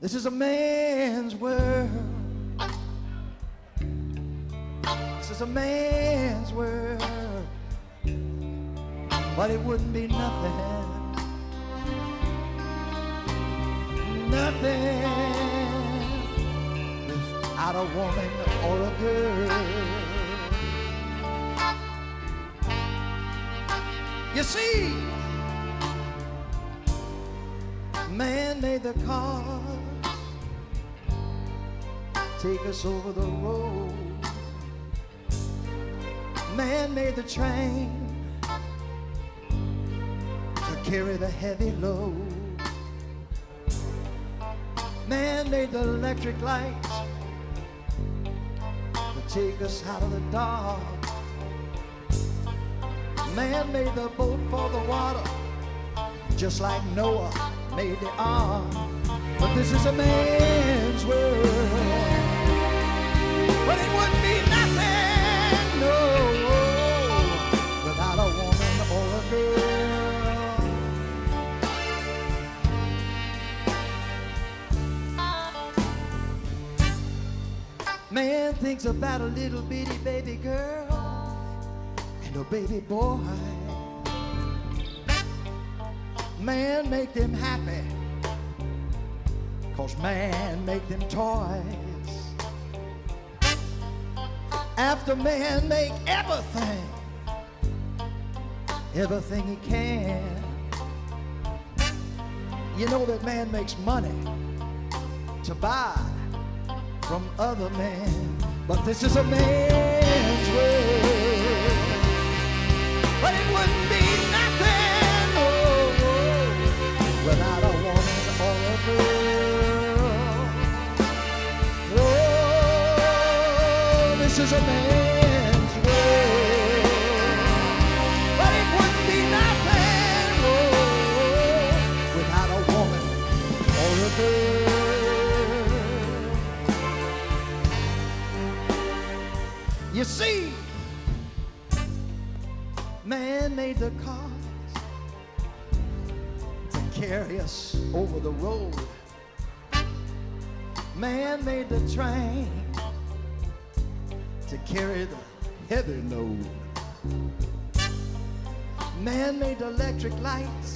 This is a man's world. This is a man's world. But it wouldn't be nothing, nothing without a woman or a girl. You see, man made the cars take us over the road. Man made the train to carry the heavy load. Man made the electric lights to take us out of the dark. Man made the boat for the water, just like Noah made the ark. But this is a man's world. But it wouldn't be nothing, no, without a woman or a girl. Man thinks about a little bitty baby girl and a baby boy. Man make them happy, 'cause man make them toys. After man make everything, everything he can. You know that man makes money to buy from other men. But this is a man's world. But it wouldn't be nothing, oh, without a woman or a girl. Oh, this is a man's world. But it wouldn't be nothing, oh, without a woman or a girl. You see, man made the cars to carry us over the road. Man made the train to carry the heavy load. Man made the electric lights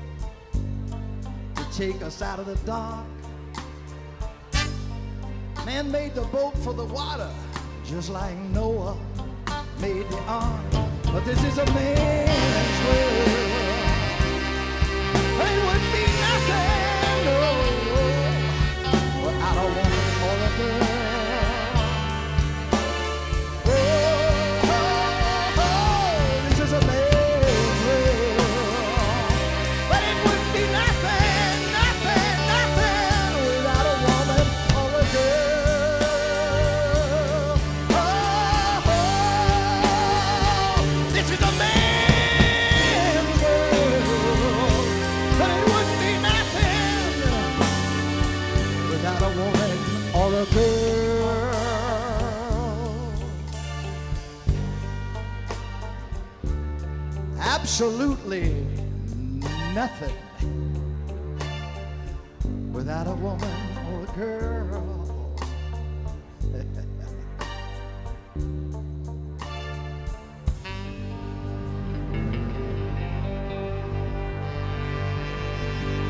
to take us out of the dark. Man made the boat for the water, just like Noah made the ark. But this is a man's world. It wouldn't be nothing, no, without a woman or a girl. Oh, oh, oh, this is a man's world. But it wouldn't be nothing, nothing, nothing without a woman or a girl. Oh, oh, this is a man's world. But it wouldn't be nothing without a woman or a girl. Absolutely nothing without a woman or a girl.